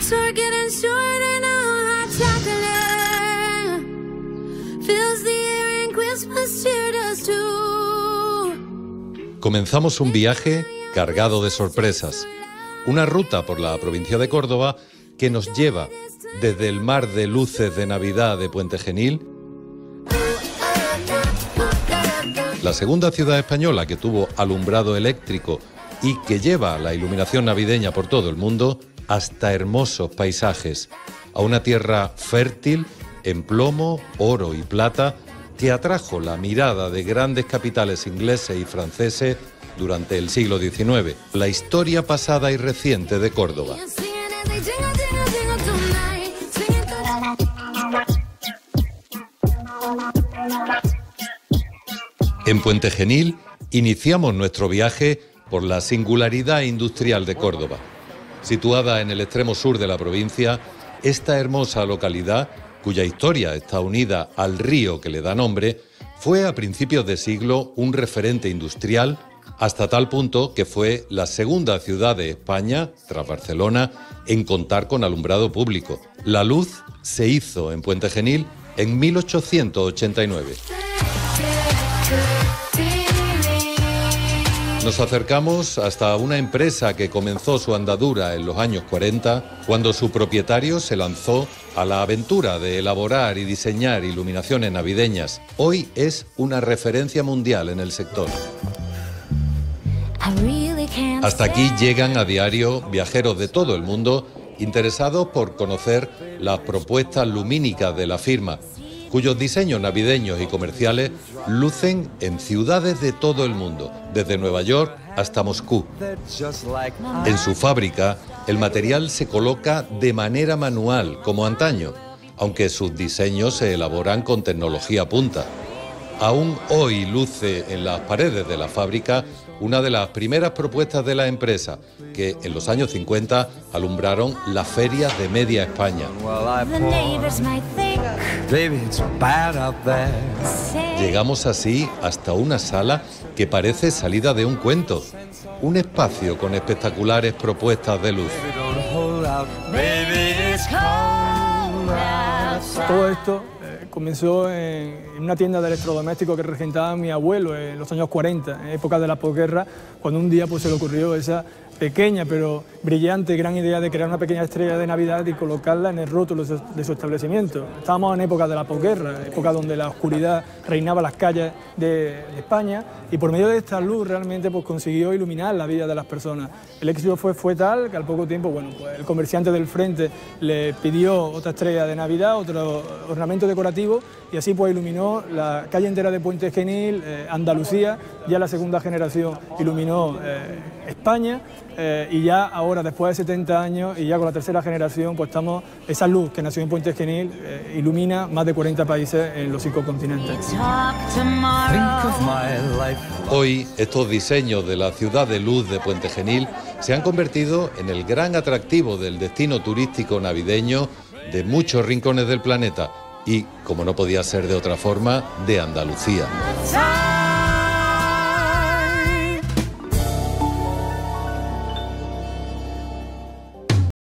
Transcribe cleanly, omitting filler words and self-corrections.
Comenzamos un viaje cargado de sorpresas. Una ruta por la provincia de Córdoba que nos lleva desde el mar de luces de Navidad de Puente Genil, la segunda ciudad española que tuvo alumbrado eléctrico y que lleva la iluminación navideña por todo el mundo, hasta hermosos paisajes, a una tierra fértil en plomo, oro y plata, que atrajo la mirada de grandes capitales ingleses y franceses durante el siglo XIX, la historia pasada y reciente de Córdoba. En Puente Genil iniciamos nuestro viaje por la singularidad industrial de Córdoba. Situada en el extremo sur de la provincia, esta hermosa localidad, cuya historia está unida al río que le da nombre, fue a principios de siglo un referente industrial, hasta tal punto que fue la segunda ciudad de España, tras Barcelona, en contar con alumbrado público. La luz se hizo en Puente Genil en 1889. Nos acercamos hasta una empresa que comenzó su andadura en los años 40, cuando su propietario se lanzó a la aventura de elaborar y diseñar iluminaciones navideñas. Hoy es una referencia mundial en el sector. Hasta aquí llegan a diario viajeros de todo el mundo interesados por conocer las propuestas lumínicas de la firma, cuyos diseños navideños y comerciales lucen en ciudades de todo el mundo, desde Nueva York hasta Moscú. En su fábrica, el material se coloca de manera manual, como antaño, aunque sus diseños se elaboran con tecnología punta. Aún hoy luce en las paredes de la fábrica una de las primeras propuestas de la empresa, que en los años 50 alumbraron las ferias de media España. Llegamos así hasta una sala que parece salida de un cuento, un espacio con espectaculares propuestas de luz. Todo esto comenzó en una tienda de electrodomésticos que regentaba mi abuelo en los años 40, en época de la posguerra, cuando un día se le ocurrió esa pequeña pero brillante gran idea de crear una pequeña estrella de Navidad y colocarla en el rótulo de su establecimiento. Estábamos en época de la posguerra, época donde la oscuridad reinaba las calles de España, y por medio de esta luz realmente consiguió iluminar la vida de las personas. El éxito fue tal que al poco tiempo el comerciante del frente le pidió otra estrella de Navidad, otro ornamento decorativo, y así iluminó la calle entera de Puente Genil, Andalucía. Ya la segunda generación iluminó España, y ya ahora, después de 70 años y ya con la tercera generación, esa luz que nació en Puente Genil ilumina más de 40 países en los 5 continentes. Hoy, estos diseños de la ciudad de luz de Puente Genil se han convertido en el gran atractivo del destino turístico navideño de muchos rincones del planeta y, como no podía ser de otra forma, de Andalucía.